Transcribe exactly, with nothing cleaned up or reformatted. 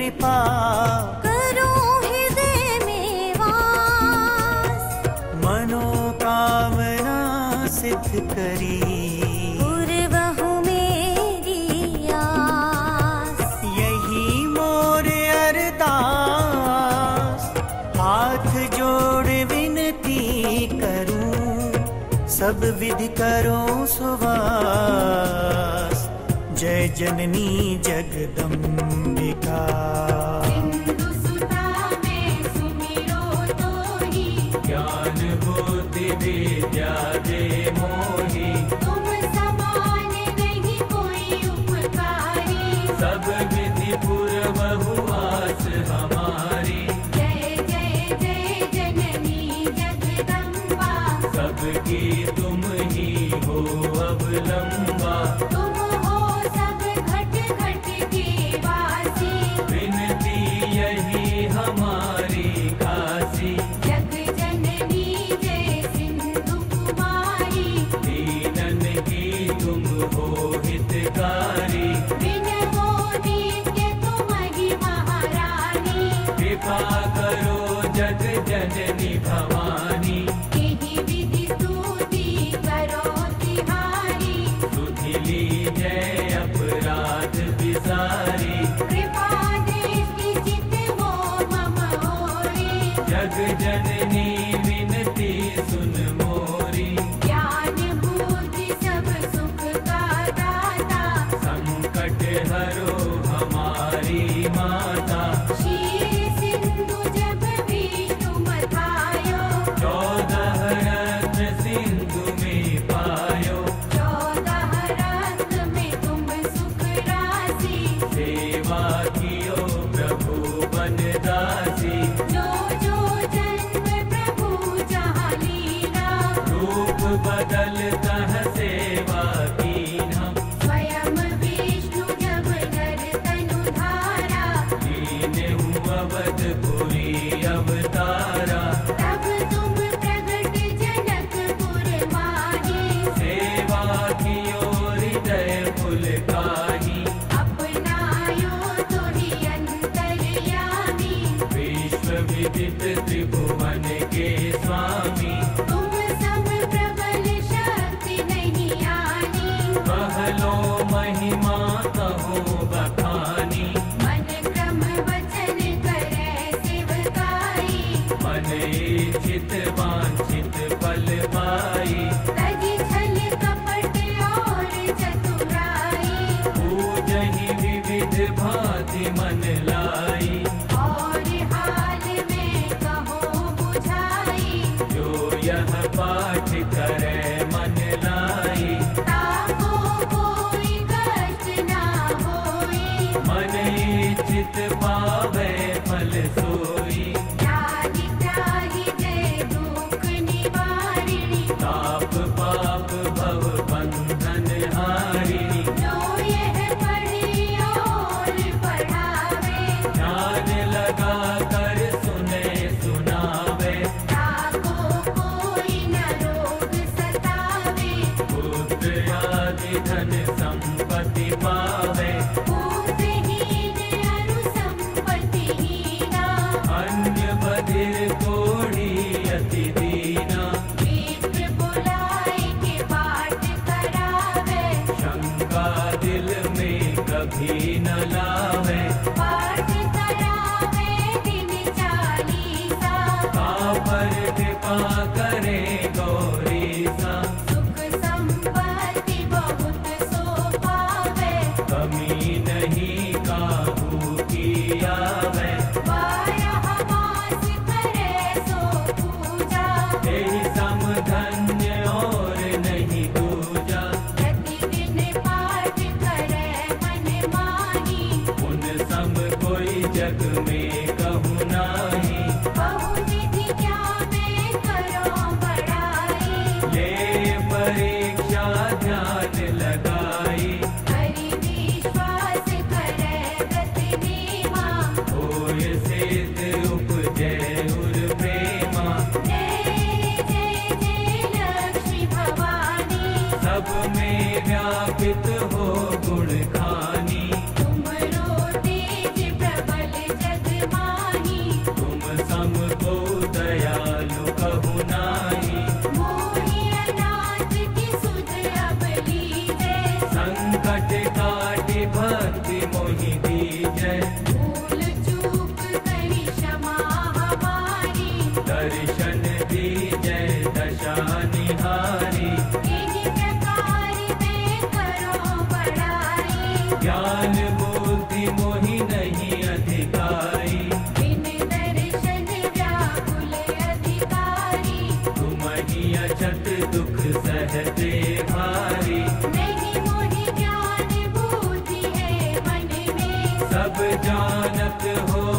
कृपा करो हृदय में वास, मनोकामना सिद्ध करी पूर्वहु मेरी आस। यही मोर अरदास, हाथ जोड़ विनती करूं, सब विधि करो सुवास। जय जननी जगदम्बिका, सिंधु सुता में सुमिरो तोहि, ज्ञान बुद्धि विद्या दे मोहि। तुम समान नहीं कोई उपकारी, सब विधि पूर्वहु आस हमारी। जय जय जय जननी जगदम्बा, सबकी तुम ही हो अवलंबा। तुम हो सब घट घट के वासी, विनती यही हमारी खासी। जग जननी जय सिंधु कुमारी, दीनन की तुम हो हितकारी। विनहो नित्य तुम्हारी महारानी, कृपा करो जग जननी भवानी। यही विधि स्तुति करो तिहारी, सुधिली जय अपराध विसारी। कृपा दृष्टि चित हो मम होरी, जग जननी विनती सुन मोरी। ज्ञान बुद्धि सब सुख का दाता, संकट हरो हमारी माता। क्षीर सिंधु जब विष्णु मथायो, चौदह रत्न सिंधु में पायो। चौदह रत्न में तुम सुख राशि, सेवा कियो प्रभु बनदासी। जो जो जन्म प्रभु जहाँ लीला, रूप बदलता है सेवा कीन्हा। स्वयं विष्णु जब नर तनु धारा, लीनेहु अवधपुरी अवतारा। तब तुम प्रगट जनकपुर माही, सेवा कियो हृदय पुलकाही। अपनायो तोहि अंतर्यामी, विश्व विदित त्रिभुवन के स्वामी। तुम सम प्रबल शक्ति नहीं आनी, कहलो महिमा कहो बखानी। मन क्रम वचन करे सेवकाई, मन इच्छित वांछित फल पाई। तजी छल कपट और चतुराई, पूजहि विविध भांति मन लाई। और हाल में कहो बुझाई, जो यह पाठ करे मन लाई। ताको कोई कष्ट ना होई, मन इच्छित पावे फल सोई। त्राहि त्राहि जय दुख निवारिणी, ताप पाप भव बंधन हारिणी। जो यह पढ़े और पढ़ावे, ध्यान लगा कर सुने सुनावे। ताको कोई न रोग सतावे, पुत्र आदि धन संपत्ति पावे। भूतहीन अरु संपत्तिहीना, अन्य बधिर कोढ़ी अति दीना। विप्र बुलाए के पाठ करावे, शंका दिल में कभी न लावे। पाठ करावे दिन चालीसा, कापर कृपा करे गौरी सा। सुख संपत्ति बहुत सो पावे, कमी नहीं काहू की आवे। बारह मास करे सो पूजा, तेहि सम धन्य और नहीं दूजा। प्रतिदिन पाठ करे मन माही, उन सम कोई जग में कहू नाही। बहु विधि क्या में करो बड़ाई, ले परीक्षा ध्यान लगाई। हरि विश्वास करे व्रत नेमा, होय सिद्ध उपजय उर प्रेमा। जय जय जय लक्ष्मी भवानी, सब में व्यापित हो गुण खानी। तुमरो तेज प्रबल बालक हो